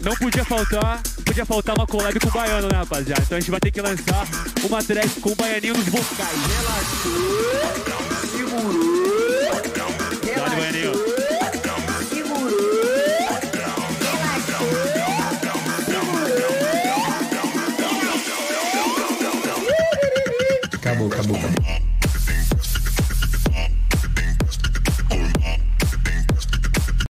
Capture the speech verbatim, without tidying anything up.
Não podia faltar, podia faltar uma collab com o Baiano, né, rapaziada? Então a gente vai ter que lançar uma track com o Baianinho nos vocais. Relaxou, segurou, Dá-lhe, Baianinho. segurou, relaxou, segurou. Acabou, acabou, acabou.